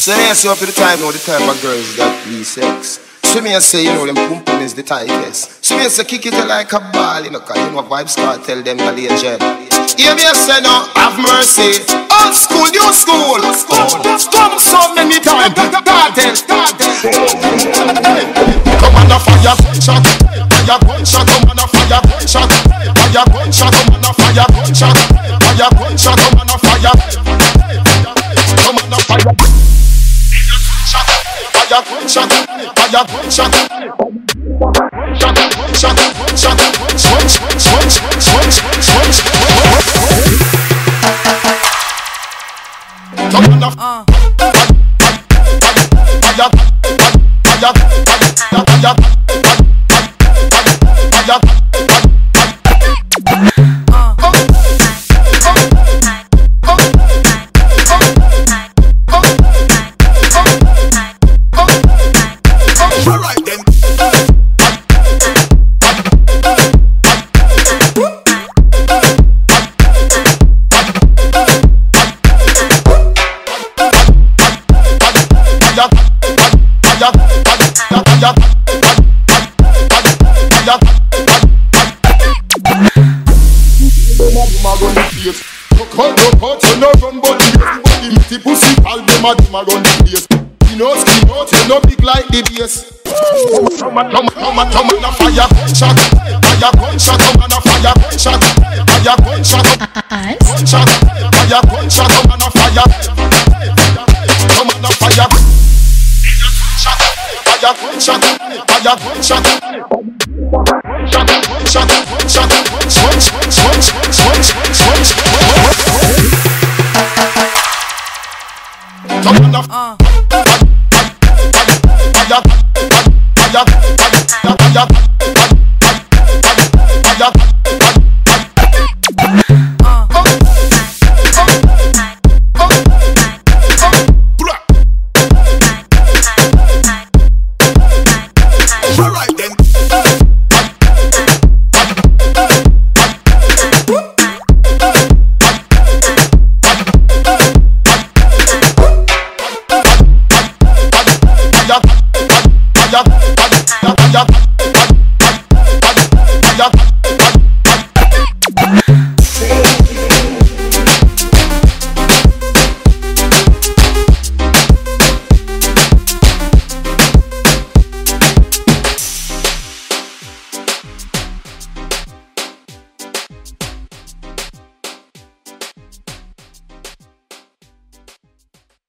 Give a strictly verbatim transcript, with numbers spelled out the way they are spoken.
So I say up to the time now, the type of girls that be sex. So me I say, you know, them pum pum is the tightest. So me I say, kick it like a ball, you know, cause you know Vibes Car tell them the legend. Hear me I say no, have mercy. Old school, new school. Come so many times. Cartel, cartel. Come on a fire gunshot, fire gunshot. Come on a fire gunshot, fire gunshot. Come on a fire gunshot, fire gunshot. Come on a fire, come on a fire. Fire gunshot, fire gunshot. Shot, shot, shot, switch, switch, switch, switch. Come on up. Fire, fire, fire, fire, fire, fire. You know, skin out, you know, big like the bass. Come on, come on, come on, come on, a fire gunshot, fire gunshot, come on, a fire gunshot, fire gunshot, gunshot, fire gunshot, come on, a fire, come on, a fire gunshot, fire gunshot, fire gunshot, gunshot, gunshot, gunshot, switch, switch, switch, switch. Come on, a fire, fire, fire, fire, fire.